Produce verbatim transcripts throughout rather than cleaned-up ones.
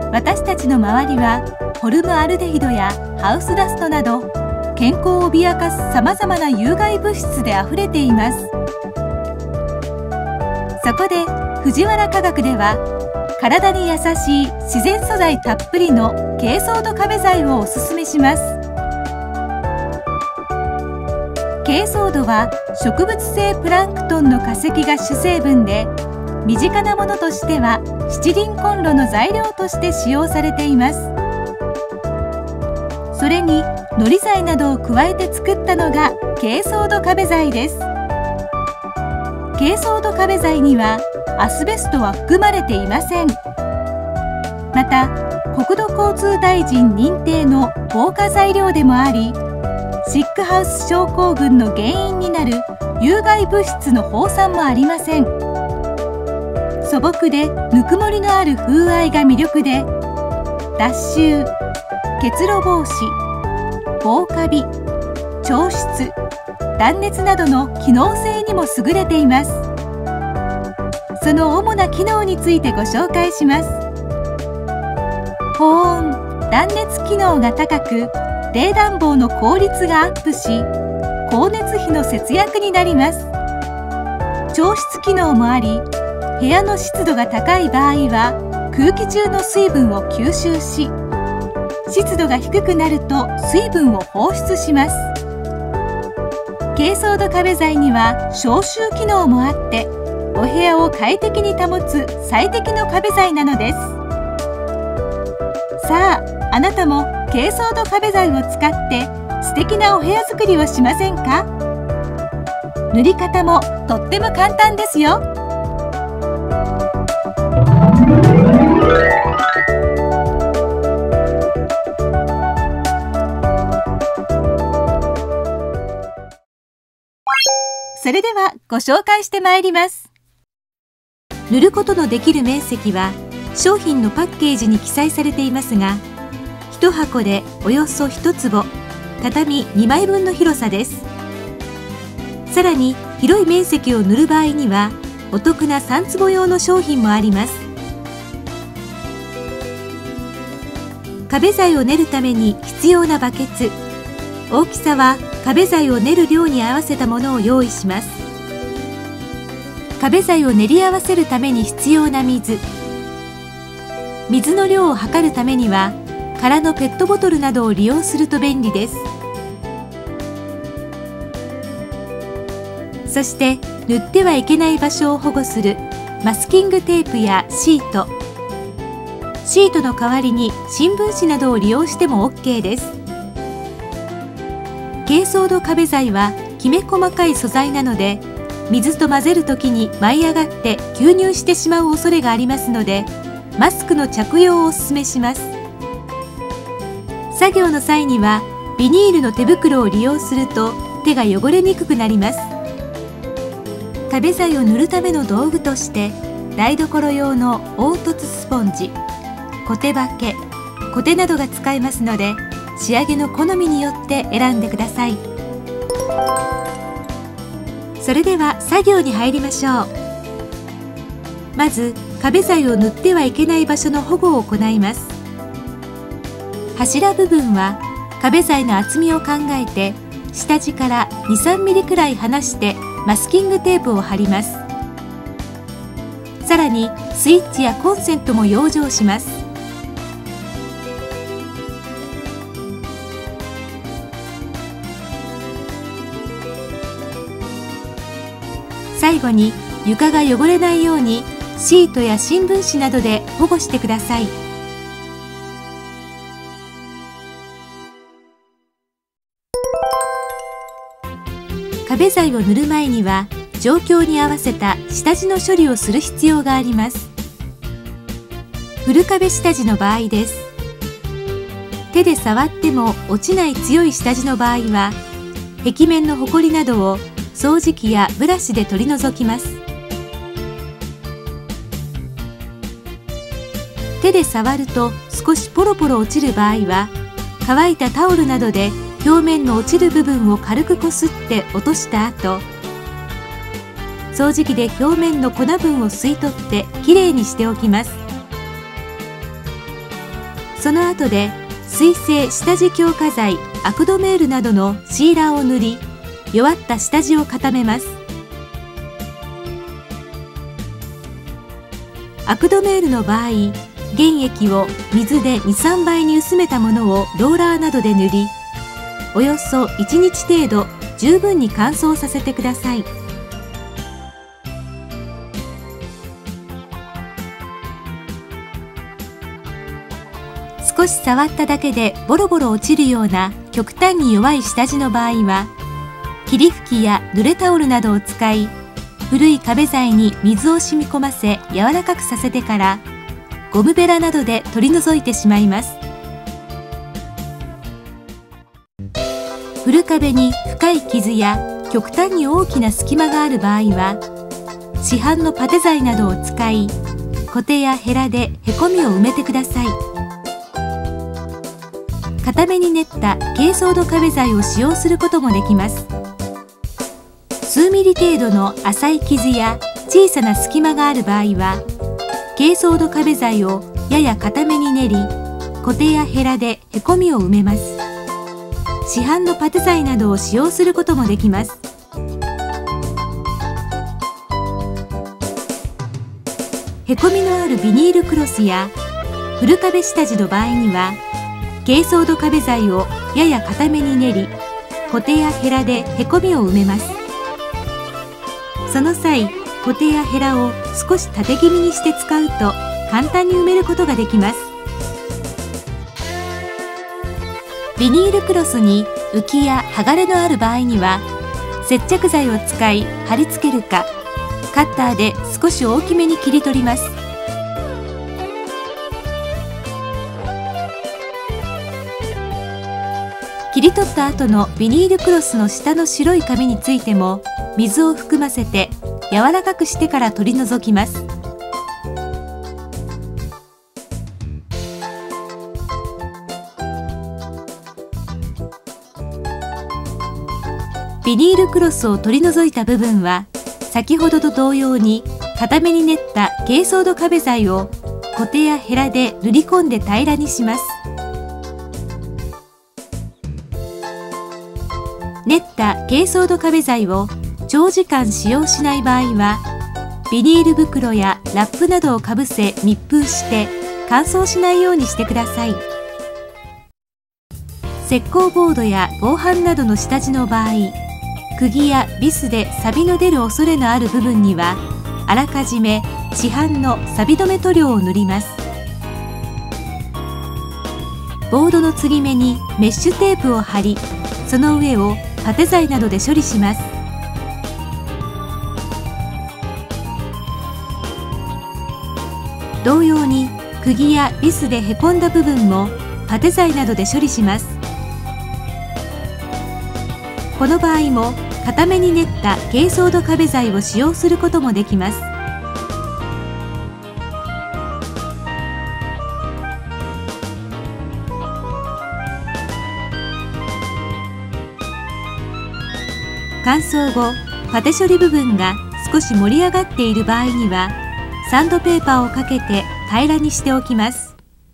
私たちの周りはホルムアルデヒドやハウスダストなど健康を脅かすさまざまな有害物質であふれています。そこで藤原化学では体に優しい自然素材たっぷりの珪藻土壁材をおすすめします。珪藻土は植物性プランクトンの化石が主成分で、身近なものとしては七輪コンロの材料として使用されています。それに糊材などを加えて作ったのが珪藻土壁材です。珪藻土壁材にはアスベストは含まれていません。また国土交通大臣認定の防火材料でもあり、シックハウス症候群の原因になる有害物質の放散もありません。素朴でぬくもりのある風合いが魅力で、脱臭、結露防止、防カビ、調湿、断熱などの機能性にも優れています。その主な機能についてご紹介します。保温・断熱機能が高く、冷暖房の効率がアップし、光熱費の節約になります。調湿機能もあり、部屋の湿度が高い場合は空気中の水分を吸収し、湿度が低くなると水分を放出します。珪藻土壁材には消臭機能もあって、お部屋を快適に保つ最適の壁材なのです。さあ、あなたも珪藻土壁材を使って素敵なお部屋作りをしませんか？塗り方もとっても簡単ですよ。それではご紹介してまいります。塗ることのできる面積は商品のパッケージに記載されていますが、いち箱でおよそいち坪、畳にまいぶんの広さです。さらに広い面積を塗る場合にはお得なさん坪用の商品もあります。壁材を練るために必要なバケツ、大きさは壁材を練る量に合わせたものを用意します。壁材を練り合わせるために必要な水、水の量を測るためには空のペットボトルなどを利用すると便利です。そして塗ってはいけない場所を保護するマスキングテープやシート、シートの代わりに新聞紙などを利用しても オーケー です。珪藻土壁材はきめ細かい素材なので、水と混ぜるときに舞い上がって吸入してしまう恐れがありますので、マスクの着用をお勧めします。作業の際にはビニールの手袋を利用すると手が汚れにくくなります。壁材を塗るための道具として台所用の凹凸スポンジ、コテバケ、コテなどが使えますので、仕上げの好みによって選んでください。それでは作業に入りましょう。まず壁材を塗ってはいけない場所の保護を行います。柱部分は壁材の厚みを考えて下地からに、さんミリくらい離してマスキングテープを貼ります。さらにスイッチやコンセントも養生します。最後に床が汚れないようにシートや新聞紙などで保護してください。壁材を塗る前には状況に合わせた下地の処理をする必要があります。古壁下地の場合です。手で触っても落ちない強い下地の場合は、壁面のほこりなどを掃除機やブラシで取り除きます。手で触ると少しポロポロ落ちる場合は、乾いたタオルなどで表面の落ちる部分を軽くこすって落とした後、掃除機で表面の粉分を吸い取ってきれいにしておきます。 その後で水性下地強化剤アクドメールなどのシーラーを塗り、弱った下地を固めます。アクドメールの場合、原液を水でに、さんばいに薄めたものをローラーなどで塗り、およそいちにち程度十分に乾燥させてください。少し触っただけでボロボロ落ちるような極端に弱い下地の場合は、霧吹きや濡れタオルなどを使い、古い壁材に水を染み込ませ柔らかくさせてから、ゴムベラなどで取り除いてしまいます。古壁に深い傷や極端に大きな隙間がある場合は、市販のパテ材などを使い、コテやヘラでへこみを埋めてください。固めに練った珪藻土壁材を使用することもできます。数ミリ程度の浅い傷や小さな隙間がある場合は、珪藻土壁材をやや固めに練り、コテやヘラでへこみを埋めます。市販のパテ材などを使用することもできます。へこみのあるビニールクロスや古壁下地の場合には、珪藻土壁材をやや固めに練り、コテやヘラでへこみを埋めます。その際、コテやヘラを少し縦気味にして使うと簡単に埋めることができます。ビニールクロスに浮きや剥がれのある場合には、接着剤を使い貼り付けるか、カッターで少し大きめに切り取ります。切り取った後のビニールクロスの下の白い紙についても水を含ませて柔らかくしてから取り除きます。ビニールクロスを取り除いた部分は、先ほどと同様に固めに練った珪藻土壁材をコテやヘラで塗り込んで平らにします。練った珪藻土壁材を長時間使用しない場合は、ビニール袋やラップなどをかぶせ密封して乾燥しないようにしてください。石膏ボードや合板などの下地の場合、釘やビスで錆の出る恐れのある部分には、あらかじめ市販の錆止め塗料を塗ります。ボードの継ぎ目にメッシュテープを貼り、その上をパテ材などで処理します。同様に釘やビスでへこんだ部分もパテ材などで処理します。この場合も固めに練った珪藻土壁材を使用することもできます。乾燥後、パテ処理部分が少し盛り上がっている場合には、サンドペーパーをかけて平らにしておきます。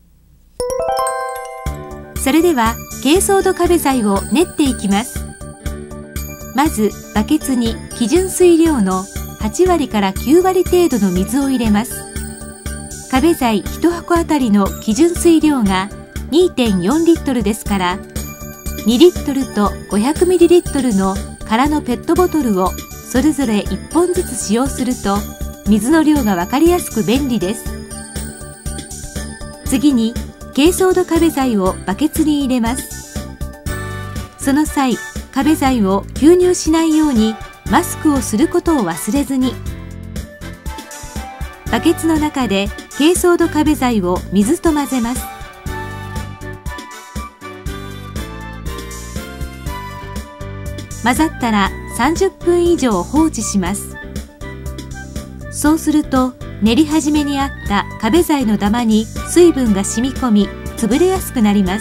それでは珪藻土壁材を練っていきます。まずバケツに基準水量のはちわりからきゅうわり程度の水を入れます。壁材いちはこあたりの基準水量が にてんよんリットルですから、にリットルと ごひゃくミリリットルの空のペットボトルをそれぞれいっぽんずつ使用すると、水の量がわかりやすく便利です。次に珪藻土壁材をバケツに入れます。その際、壁材を吸入しないようにマスクをすることを忘れずに。バケツの中で珪藻土壁材を水と混ぜます。混ざったらさんじゅっぷん以上放置します。そうすると練り始めにあった壁材のダマに水分が染み込み潰れやすくなります。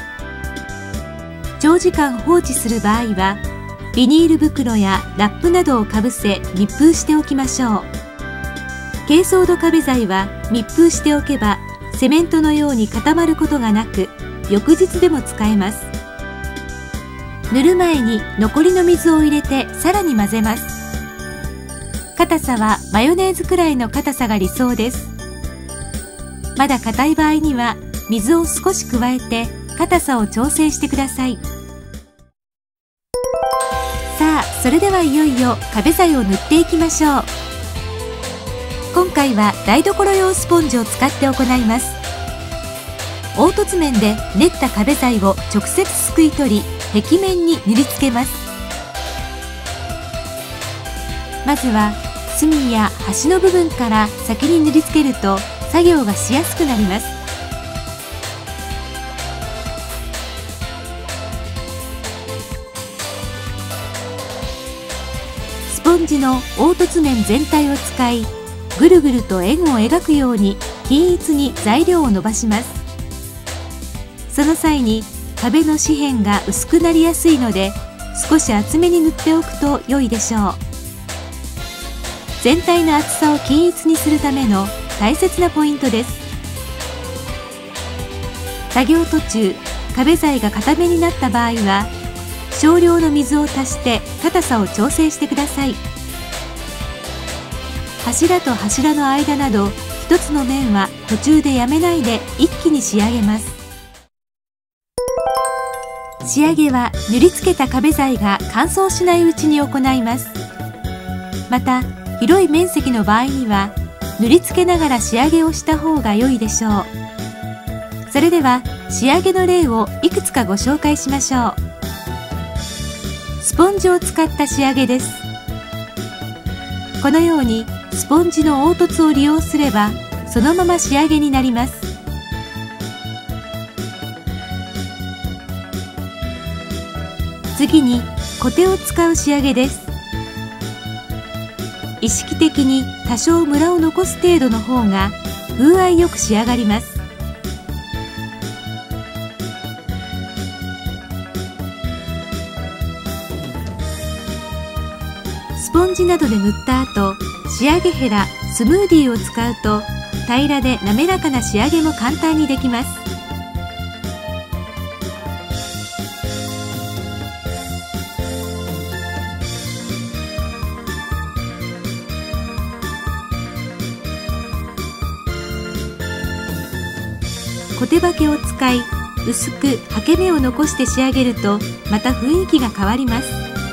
長時間放置する場合はビニール袋やラップなどをかぶせ密封しておきましょう。珪藻土壁材は密封しておけばセメントのように固まることがなく、翌日でも使えます。塗る前に残りの水を入れてさらに混ぜます。硬さはマヨネーズくらいの硬さが理想です。まだ硬い場合には水を少し加えて硬さを調整してください。さあ、それではいよいよ壁材を塗っていきましょう。今回は台所用スポンジを使って行います。凹凸面で練った壁材を直接すくい取り、壁面に塗りつけます。まずは隅や端の部分から先に塗りつけると作業がしやすくなります。スポンジの凹凸面全体を使い、ぐるぐると円を描くように均一に材料を伸ばします。その際に壁の四辺が薄くなりやすいので、少し厚めに塗っておくと良いでしょう。全体の厚さを均一にするための大切なポイントです。作業途中、壁材が固めになった場合は、少量の水を足して硬さを調整してください。柱と柱の間など一つの面は途中でやめないで一気に仕上げます。仕上げは塗りつけた壁材が乾燥しないうちに行います。また広い面積の場合には塗りつけながら仕上げをした方が良いでしょう。それでは仕上げの例をいくつかご紹介しましょう。スポンジを使った仕上げです。このようにスポンジの凹凸を利用すればそのまま仕上げになります。次にコテを使う仕上げです。意識的に多少ムラを残す程度の方が風合いよく仕上がります。スポンジなどで塗った後、仕上げヘラ、スムーディーを使うと平らで滑らかな仕上げも簡単にできます。コテバケを使い、薄くはけ目を残して仕上げるとまた雰囲気が変わります。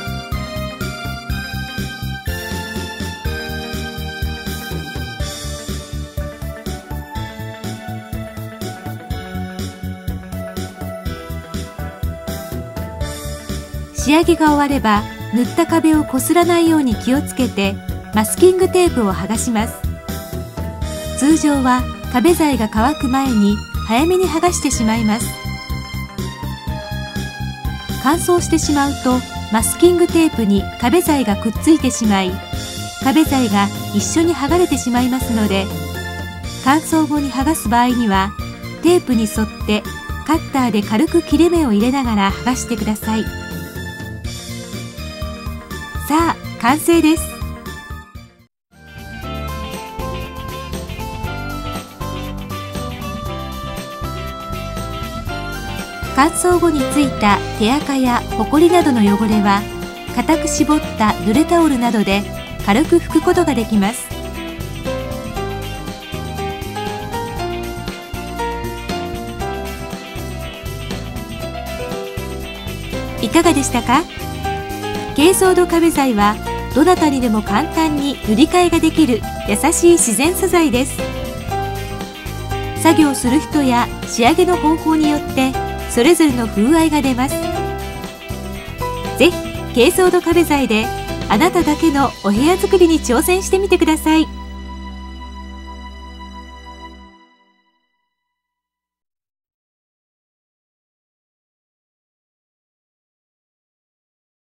仕上げが終われば塗った壁をこすらないように気をつけてマスキングテープを剥がします。通常は壁材が乾く前に早めに剥がしてしまいます。乾燥してしまうとマスキングテープに壁材がくっついてしまい、壁材が一緒に剥がれてしまいますので、乾燥後に剥がす場合にはテープに沿ってカッターで軽く切れ目を入れながら剥がしてください。さあ、完成です。乾燥後についた手垢やホコリなどの汚れは固く絞った濡れタオルなどで軽く拭くことができます。いかがでしたか？珪藻土壁材はどなたにでも簡単に塗り替えができる優しい自然素材です。作業する人や仕上げの方法によってそれぞれの風合いが出ます。ぜひ珪藻土壁材であなただけのお部屋作りに挑戦してみてください。